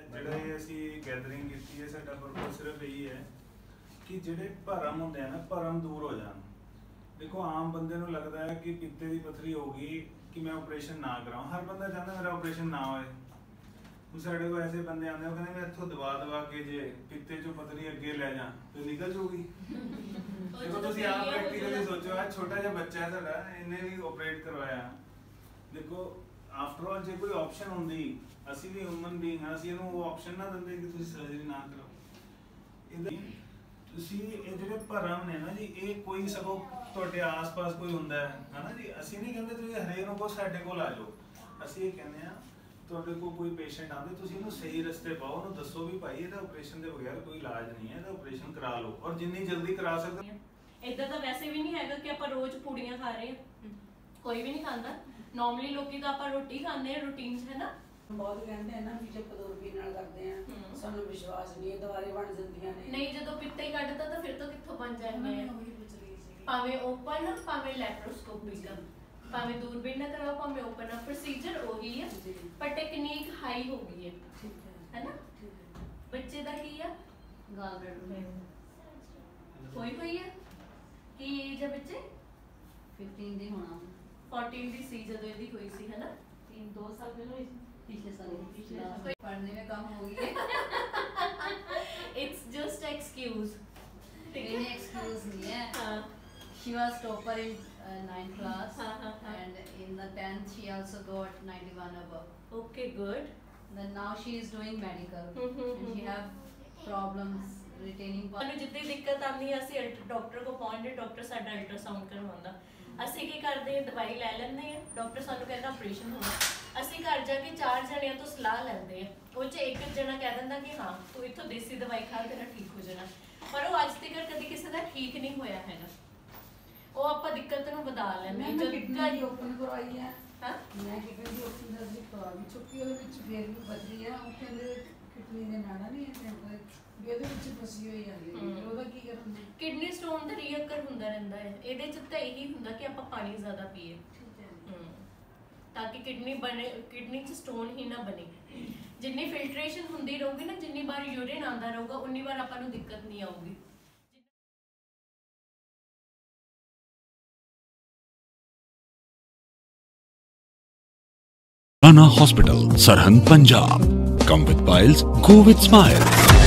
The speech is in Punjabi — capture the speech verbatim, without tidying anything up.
ਜਿਹੜੇ ਅਸੀਂ ਗੈਦਰਿੰਗ ਕੀਤੀ ਹੈ ਸਾਡਾ ਪਰਪਸ ਸਿਰਫ ਇਹੀ ਹੈ ਕਿ ਜਿਹੜੇ ਭਰਮ ਹੁੰਦੇ ਆ ਨਾ ਭਰਮ ਦੂਰ ਹੋ ਜਾਣ। ਦੇਖੋ ਆਮ ਬੰਦੇ ਨੂੰ ਲੱਗਦਾ ਹੈ ਕਿ ਪਿੱਤੇ ਦੀ ਪੱਥਰੀ ਹੋ ਗਈ ਕਿ ਮੈਂ ਆਪਰੇਸ਼ਨ ਨਾ ਕਰਾਵਾਂ, ਹਰ ਬੰਦਾ ਚਾਹੁੰਦਾ ਮੇਰਾ ਆਪਰੇਸ਼ਨ ਨਾ ਹੋਏ। ਹੁਣ ਸਾਡੇ ਕੋਲ ਐਸੇ ਬੰਦੇ ਆਉਂਦੇ ਉਹ ਕਹਿੰਦੇ ਮੈਂ ਇੱਥੋਂ ਦਵਾ ਦਵਾ ਕੇ ਜੇ ਪਿੱਤੇ ਚੋਂ ਪੱਥਰੀ ਅੱਗੇ ਲੈ ਜਾ ਤੇ ਨਿਕਲ ਜਾਊਗੀ। ਦੇਖੋ ਤੁਸੀਂ ਆਪ ਪ੍ਰੈਕਟੀਕਲੀ ਸੋਚੋ, ਆ ਛੋਟਾ ਜਿਹਾ ਬੱਚਾ ਹੈ ਸਾਡਾ, ਇਹਨੇ ਵੀ ਆਪਰੇਟ ਕਰਵਾਇਆ। ਦੇਖੋ ਆਫਟਰ ਆਲ ਜੇ ਕੋਈ ਆਪਸ਼ਨ ਹੁੰਦੀ, ਅਸੀਂ ਵੀ ਹਿਊਮਨ ਬੀਇੰਗ ਹਾਂ, ਅਸੀਂ ਇਹਨੂੰ ਉਹ ਆਪਸ਼ਨ ਨਾ ਦਿੰਦੇ ਕਿ ਤੁਸੀਂ ਸਰਜਰੀ ਨਾ ਕਰੋ। ਇਹਦੇ ਤੁਸੀਂ ਇਹ ਜਿਹੜੇ ਭਰਮ ਨੇ ਨਾ ਜੀ, ਇਹ ਕੋਈ ਸਗੋਂ ਤੁਹਾਡੇ ਆਸ-ਪਾਸ ਕੋਈ ਹੁੰਦਾ ਹੈ ਹਨਾ ਜੀ, ਅਸੀਂ ਨਹੀਂ ਕਹਿੰਦੇ ਤੁਸੀਂ ਹਰੇਕ ਨੂੰ ਕੋ ਸਾਡੇ ਕੋਲ ਆ ਜਾਓ। ਅਸੀਂ ਇਹ ਕਹਿੰਦੇ ਆ ਤੁਹਾਡੇ ਕੋਲ ਕੋਈ ਪੇਸ਼ੈਂਟ ਆਉਂਦੇ ਤੁਸੀਂ ਇਹਨੂੰ ਸਹੀ ਰਸਤੇ ਪਾਓ, ਉਹਨੂੰ ਦੱਸੋ ਵੀ ਭਾਈ ਇਹਦਾ ਆਪਰੇਸ਼ਨ ਦੇ ਬਗੈਰ ਕੋਈ ਇਲਾਜ ਨਹੀਂ ਹੈ, ਇਹਦਾ ਆਪਰੇਸ਼ਨ ਕਰਾ ਲਓ ਔਰ ਜਿੰਨੀ ਜਲਦੀ ਕਰਾ ਸਕਦੇ। ਇਦਾਂ ਤਾਂ ਵੈਸੇ ਵੀ ਨਹੀਂ ਹੈਗਾ ਕਿ ਆਪਾਂ ਰੋਜ਼ ਪੂੜੀਆਂ ਖਾ ਰਹੇ ਹਾਂ, ਕੋਈ ਵੀ ਨਹੀਂ ਖਾਂਦਾ। ਨਾਰਮਲੀ ਲੋਕੀ ਤਾਂ ਆਪਾਂ ਰੋਟੀ ਖਾਂਦੇ ਆ ਰੂਟੀਨ 'ਚ, ਹੈ ਨਾ। ਬਹੁਤ ਕਹਿੰਦੇ ਆ ਨਾ ਵੀ ਜੇ ਪਦੂਰਬੀ ਨਾਲ ਕਰਦੇ ਆ ਸਾਨੂੰ ਵਿਸ਼ਵਾਸ ਨਹੀਂ, ਇਹ ਦੁਬਾਰੇ ਬਣ ਜਾਂਦੀਆਂ ਨੇ। ਨਹੀਂ, ਜਦੋਂ ਪਿੱਤੇ ਹੀ ਕੱਢਦਾ ਤਾਂ ਫਿਰ ਤੋਂ ਕਿੱਥੋਂ ਬਣ ਜਾਣਗੇ। ਭਾਵੇਂ ਓਪਨ ਭਾਵੇਂ ਲੈਪਰੋਸਕੋਪਿਕ, ਭਾਵੇਂ ਦੂਰਬੀਨ ਨਾਲ ਕਰਾਓ ਭਾਵੇਂ ਓਪਨ, ਪ੍ਰੋਸੀਜਰ ਉਹੀ ਹੈ ਪਰ ਟੈਕਨੀਕ ਹਾਈ ਹੋ ਗਈ ਹੈ, ਹੈ ਨਾ। ਬੱਚੇ ਦਾ ਕੀ ਆ ਗਾਲਬਲੈਡਰ ਹੋਈ ਹੋਈ ਹੈ, ਕੀ ਏਜ ਹੈ ਬੱਚੇ? पंद्रह ਦੀ ਹੋਣਾ, चौदह ਦੀ ਸੀ ਜਦੋਂ ਇਹਦੀ ਹੋਈ ਸੀ, ਹੈ ਨਾ। तीन दो साल पहले हुई थी, पिछले साल पढ़ने में कम हो गई है। It's just excuse, ठीक है, excuse नहीं है। हाँ, she was topper in uh, ninth class and in the tenth she also got ninety-one above. Okay, good. Then now she is doing medical and she have problems retaining. ਸਾਨੂੰ ਜਿੱਦੀ ਦਿੱਕਤ ਆਉਂਦੀ ਹੈ ਅਸੀਂ ਡਾਕਟਰ ਕੋ ਪਹੁੰਚਦੇ, ਡਾਕਟਰ ਸਾਡਾ ਅਲਟਰਾਸਾਊਂਡ ਕਰਵਾਉਂਦਾ। ਅਸੀਂ ਕੀ ਕਰਦੇ ਹਾਂ, ਦਵਾਈ ਲੈ ਲੈਂਦੇ ਹਾਂ, ਡਾਕਟਰ ਸਾਨੂੰ ਕਹਿੰਦਾ ਆਪਰੇਸ਼ਨ ਹੋਣਾ। ਅਸੀਂ ਘਰ ਜਾ ਕੇ ਚਾਰ ਜਣਿਆਂ ਤੋਂ ਸਲਾਹ ਲੈਂਦੇ ਹਾਂ, ਉਹ 'ਚ ਇੱਕ ਜਣਾ ਕਹਿ ਦਿੰਦਾ ਕਿ ਹਾਂ ਤੂੰ ਇੱਥੋਂ ਦੇਸੀ ਦਵਾਈ ਖਾ ਤੇਰਾ ਠੀਕ ਹੋ ਜਾਣਾ, ਪਰ ਉਹ ਅੱਜ ਤੱਕ ਕਦੀ ਕਿਸੇ ਦਾ ਠੀਕ ਨਹੀਂ ਹੋਇਆ ਹੈਗਾ। ਉਹ ਆਪਾਂ ਦਿੱਕਤ ਨੂੰ ਵਧਾ ਲੈਂਦੇ ਹਾਂ। ਜਦੋਂ ਕਿਡਨੀ ਓਪਨ ਕਰਵਾਈ ਹੈ, ਹਾਂ ਮੈਂ ਕਿਡਨੀ ਦੀ ਓਪਨ ਸਰਜਰੀ ਕਰਵਾਈ, ਛੁੱਟੀ ਉਹਦੇ ਵਿੱਚ ਫੇਰ ਵੀ ਪੱਥਰੀ ਆ, ਉਹ ਕਹਿੰਦੇ ਕਿਡਨੀ ਦੇ ਨਾੜਾ ਨਹੀਂ ਹੈ ਵੀ ਉਹਦੇ ਵਿੱਚ ਫਸੀ ਹੋਈ ਜਾਂਦੀ ਹੈ, ਉਹਦਾ ਕੀ ਕਰਨਾ? ਕਿਡਨੀ ਸਟੋਨ ਤਾਂ ਰੀਅਕਰ ਹੁੰਦਾ ਰਹਿੰਦਾ ਹੈ। ਇਹਦੇ 'ਚ ਤਾਂ ਇਹੀ ਹੁੰਦਾ ਕਿ ਆਪਾਂ ਪਾਣੀ ਜ਼ਿਆਦਾ ਪੀਏ ਤਾਂ ਕਿ ਕਿਡਨੀ ਬਣੇ, ਕਿਡਨੀ 'ਚ ਸਟੋਨ ਹੀ ਨਾ ਬਣੇ। ਜਿੰਨੀ ਫਿਲਟਰੇਸ਼ਨ ਹੁੰਦੀ ਰਹੂਗੀ ਨਾ, ਜਿੰਨੀ ਵਾਰ ਯੂਰਿਨ ਆਉਂਦਾ ਰਹੂਗਾ ਉਨੀ ਵਾਰ ਆਪਾਂ ਨੂੰ ਦਿੱਕਤ ਨਹੀਂ ਆਊਗੀ। Rana Hospital, Sarhand, Punjab. Come with piles, go with smile.